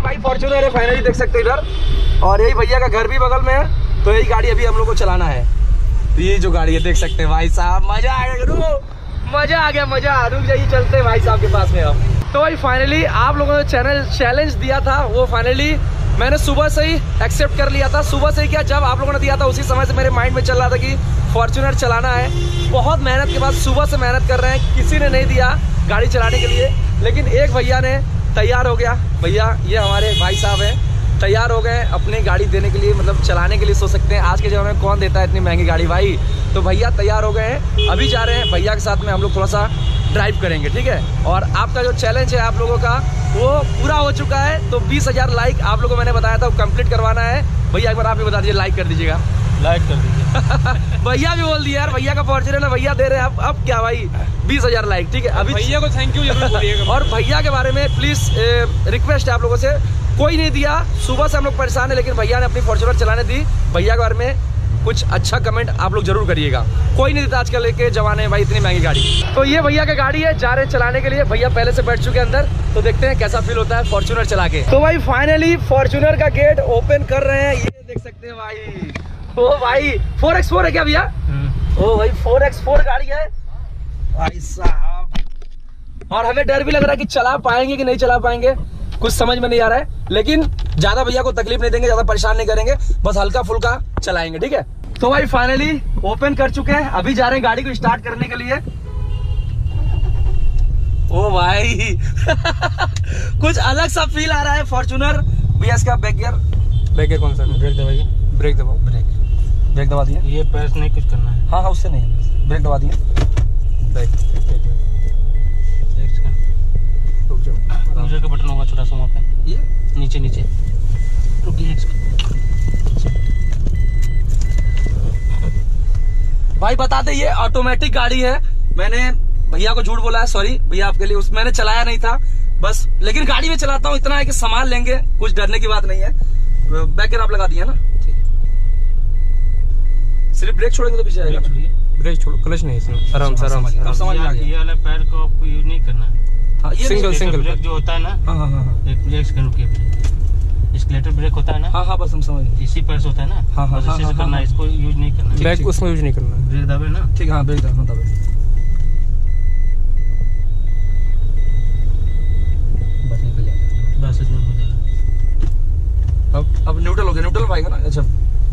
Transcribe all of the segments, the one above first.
भाई फॉर्च्यूनर है फाइनली, देख सकते हो इधर। और यही भैया का घर भी बगल में है, तो यही गाड़ी अभी हम लोग को चलाना है। तो ये जो गाड़ी है देख सकते हैं भाई साहब, मजा आ गया, मजा आ गया, मजा। रुक जाइए, चलते हैं भाई साहब के पास में अब। तो भाई फाइनली आप लोगों ने चैलेंज दिया था, वो फाइनली मैंने सुबह से ही एक्सेप्ट कर लिया था। सुबह से ही क्या, जब आप लोगों ने दिया था उसी समय से मेरे माइंड में चल रहा था कि फॉर्च्यूनर चलाना है। बहुत मेहनत के बाद सुबह से मेहनत कर रहे हैं, किसी ने नहीं दिया गाड़ी चलाने के लिए, लेकिन एक भैया ने तैयार हो गया। भैया ये हमारे भाई साहब हैं, तैयार हो गए अपनी गाड़ी देने के लिए, मतलब चलाने के लिए। सोच सकते हैं आज के ज़माने में कौन देता है इतनी महंगी गाड़ी भाई। तो भैया तैयार हो गए हैं, अभी जा रहे हैं भैया के साथ में हम लोग थोड़ा सा ड्राइव करेंगे, ठीक है। और आपका जो चैलेंज है आप लोगों का वो पूरा हो चुका है। तो 20,000 लाइक आप लोगों को मैंने बताया था वो कंप्लीट करवाना है। भैया एक बार आप भी बता दीजिए, लाइक कर दीजिएगा, लाइक कर दीजिए। भैया भी बोल दिया यार, भैया का फॉर्च्यूनर है, भैया दे रहे हैं। अब क्या भाई 20,000 लाइक, ठीक है। अभी भैया को थैंक यू जरूर बोलिएगा। और भैया के बारे में प्लीज रिक्वेस्ट है आप लोगों से, कोई नहीं दिया। सुबह से हम लोग परेशान है, लेकिन भैया ने अपनी फॉर्च्यूनर चलाने दी। भैया के बारे में कुछ अच्छा कमेंट आप लोग जरूर करिएगा, कोई नहीं देता आजकल के जमाने में भाई इतनी महंगी गाड़ी। तो ये भैया की गाड़ी है, जा रहे हैं चलाने के लिए। भैया पहले से बैठ चुके हैं अंदर, तो देखते हैं कैसा फील होता है फॉर्च्यूनर चला के। तो भाई फाइनली फॉर्च्यूनर का गेट ओपन कर रहे हैं, ये देख सकते हैं भाई। ओ भाई 4x4 है क्या भैया? ओ भाई 4x4 गाड़ी है भाई साहब। और हमें डर भी लग रहा है कि चला पाएंगे कि नहीं चला पाएंगे, कुछ समझ में नहीं आ रहा है। लेकिन ज्यादा भैया को तकलीफ नहीं देंगे, ज्यादा परेशान नहीं करेंगे, बस हल्का फुल्का चलाएंगे, ठीक है। तो भाई फाइनली ओपन कर चुके हैं, अभी जा रहे हैं गाड़ी को स्टार्ट करने के लिए। ओ भाई कुछ अलग सा फील आ रहा है फॉर्च्यूनर। भैया इसका बैक गियर कौन सा? ब्रेक दबाइए, ब्रेक दबाओ, ब्रेक दबा दिए। ये पैर से नहीं कुछ करना है। हाँ उससे नहीं, ब्रेक दबा दिए। रुक जाओ, का बटन होगा छोटा सा वहाँ पे, ये नीचे रुकिए। भाई बता दे, ये ऑटोमेटिक गाड़ी है। मैंने भैया को झूठ बोला है, सॉरी भैया आपके लिए। मैंने चलाया नहीं था बस, लेकिन गाड़ी में चलाता हूँ, इतना है कि संभाल लेंगे, कुछ डरने की बात नहीं है। बैक गियर आप लगा दिया ना, सिर्फ ब्रेक छोड़ेंगे तो पीछे आएगा। ब्रेक छोड़ो, क्लच नहीं इसमें, आराम से समझ में आ गया। ये वाला पैर को आपको यूज नहीं करना है। हाँ, ये सिंगल ब्रेक जो होता है ना। हाँ। एक सेकंड रुकिए, स्केलेटर ब्रेक होता है ना। हाँ बस हम समझ गए, इसी पैर से होता है ना। हाँ, बस इसी से करना है, इसको यूज नहीं करना है। बैक उसमें यूज नहीं करना है। ब्रेक दबे ना, ठीक है। हाँ ब्रेक दबे, बस निकल जाएगा, बस इसमें हो जाएगा। अब न्यूट्रल हो गया, न्यूट्रल पाएगा ना। अच्छा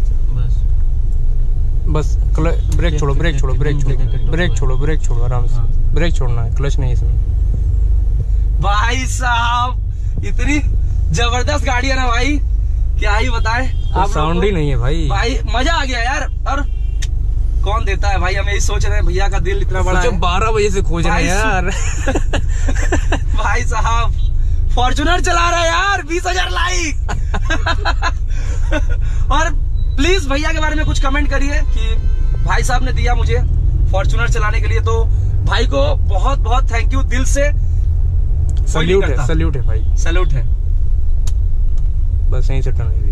बस ब्रेक छोड़ो, ब्रेक छोड़ो आराम से। ब्रेक छोड़ना है, क्लच नहीं इसमें। भाई साहब इतनी जबरदस्त गाड़ी है ना भाई, क्या ही बताएं। आप साउंड ही नहीं है भाई मजा आ गया यार। और कौन देता है भाई, हम यही सोच रहे हैं, भैया का दिल इतना बड़ा है। 12 बजे से खोज रहे हैं यार। भाई साहब फॉर्च्यूनर चला रहा है यार, 20,000 लाइक। और प्लीज भैया के बारे में कुछ कमेंट करिए कि भाई साहब ने दिया मुझे फॉर्च्यूनर चलाने के लिए, तो भाई को बहुत बहुत थैंक यू, दिल से सल्यूट है भाई, सल्यूट है। बस यहीं से टर्न दीजिए,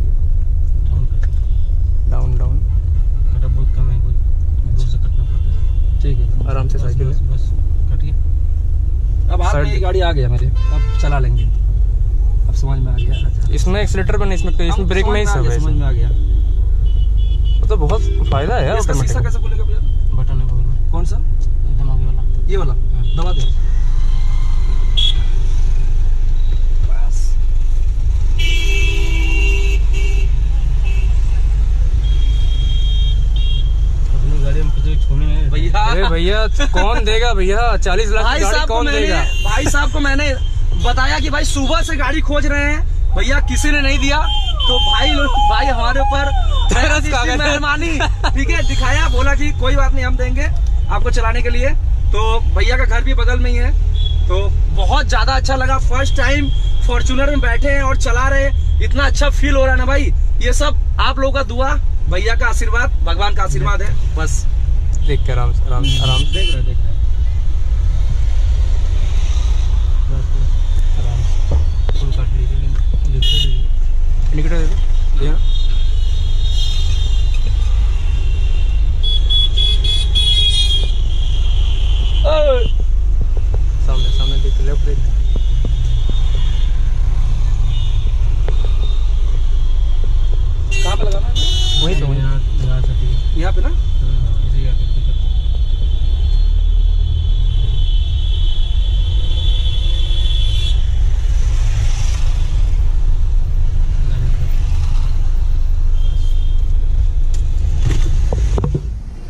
डाउन कटा बहुत कम है, दूर से कटना पड़ता है। ठीक है, आराम से साइकिल बस कटिए। अब हाथ में ये गाड़ी आ गया मेरे, अब चला लेंगे, अब समझ में आ गया। इसमें एक्सीलेटर बने, इसमें ब्रेक में ही सब है, समझ में आ गया। तो बहुत फायदा है यार। इसका शीशा कैसे खुलेगा भैया? बटन है बगल में। कौन सा? एकदम आगे वाला, ये वाला दबा दे। बस अपनी गाड़ी में छूने नहीं भैया। अरे भैया कौन देगा भैया, 40 लाख की गाड़ी कौन देगा? भाई साहब को मैंने बताया कि भाई सुबह से गाड़ी खोज रहे हैं भैया, किसी ने नहीं दिया। तो भाई हमारे ऊपर मेहरबानी, ठीक है, दिखाया, बोला कि कोई बात नहीं हम देंगे आपको चलाने के लिए। तो भैया का घर भी बगल में ही है, तो बहुत ज्यादा अच्छा लगा। फर्स्ट टाइम फॉर्च्यूनर में बैठे हैं और चला रहे हैं, इतना अच्छा फील हो रहा है ना भाई। ये सब आप लोगों का दुआ, भैया का आशीर्वाद, भगवान का आशीर्वाद है बस। देख के आराम से देख रहे फुल काट लीजिए, इंडिकेटर दे दो। सामने देख, लेफ्ट देख।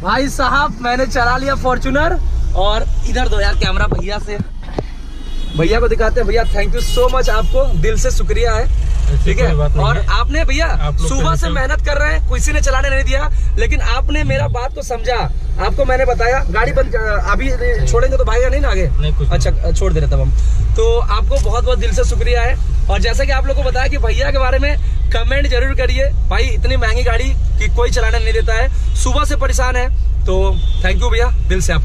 भाई साहब मैंने चला लिया फॉर्च्यूनर। और इधर दो यार कैमरा भैया से, भैया को दिखाते हैं। भैया थैंक यू सो मच, आपको दिल से शुक्रिया है। ठीक है। और आपने भैया सुबह से मेहनत कर रहे हैं, किसी ने चलाने नहीं दिया, लेकिन आपने मेरा बात को समझा। आपको मैंने बताया गाड़ी बंद, अभी छोड़ेंगे तो भागेगा नहीं ना आगे। नहीं, अच्छा छोड़ दे रहे तब हम। तो आपको बहुत बहुत दिल से शुक्रिया है। और जैसा कि आप लोगों को बताया कि भैया के बारे में कमेंट जरूर करिए। भाई इतनी महंगी गाड़ी की कोई चलाने नहीं देता है, सुबह से परेशान है। तो थैंक यू भैया दिल से। आप